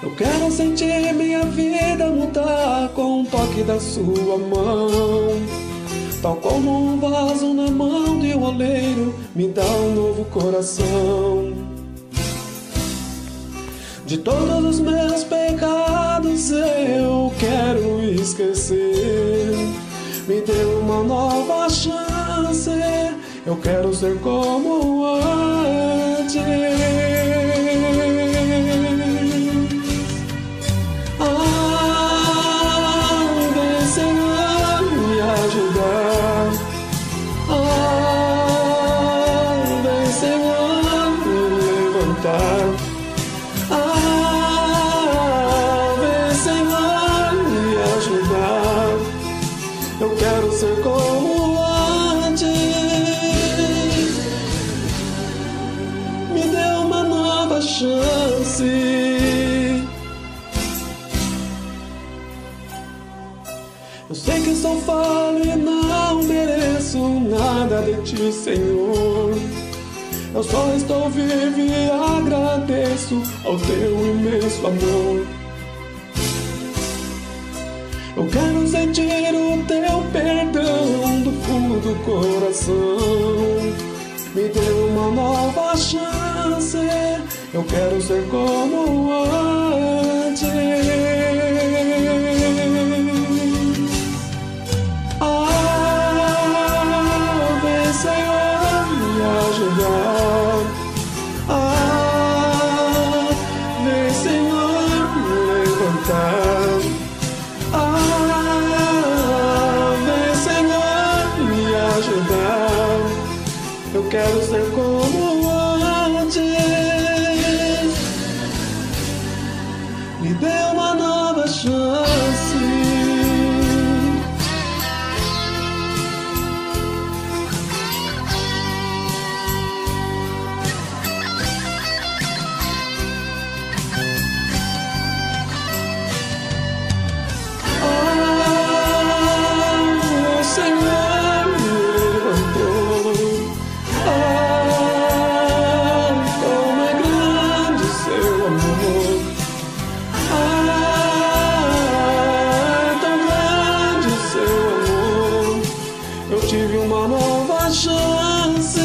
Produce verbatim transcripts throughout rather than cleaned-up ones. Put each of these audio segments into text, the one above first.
Eu quero sentir minha vida mudar com um toque da sua mão. Tal como um vaso na mão de um oleiro, me dá um novo coração. De todos os meus pecados eu quero esquecer. Me dê uma nova chance, eu quero ser como antes. Ah, vem Senhor me ajudar. Ah, vem Senhor me levantar. Ah, vem Senhor me ajudar. Eu quero ser como antes. Me dê uma nova chance. Eu sei que sou falho e não mereço nada de ti, Senhor. Eu só estou vivo e agradeço ao teu imenso amor. Eu quero sentir o teu perdão do fundo do coração. Me dê uma nova chance, eu quero ser como antes. Ah, vem Senhor me ajudar. Ah, vem Senhor me levantar. Ah, vem Senhor me ajudar. Eu quero ser como antes. Me dê uma nova chance. Tive uma nova chance.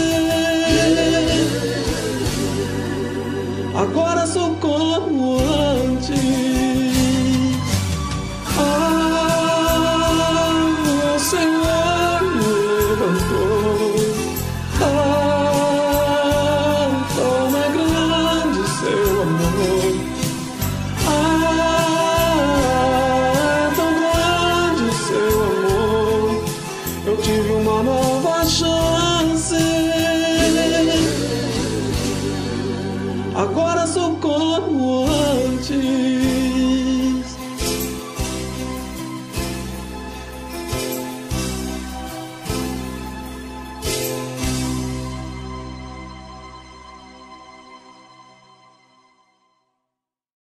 Agora sou como antes. Ah, o Senhor me levantou. Ah, como é grande seu amor. Ah, tão grande seu amor. Eu tive uma nova chance. Agora sou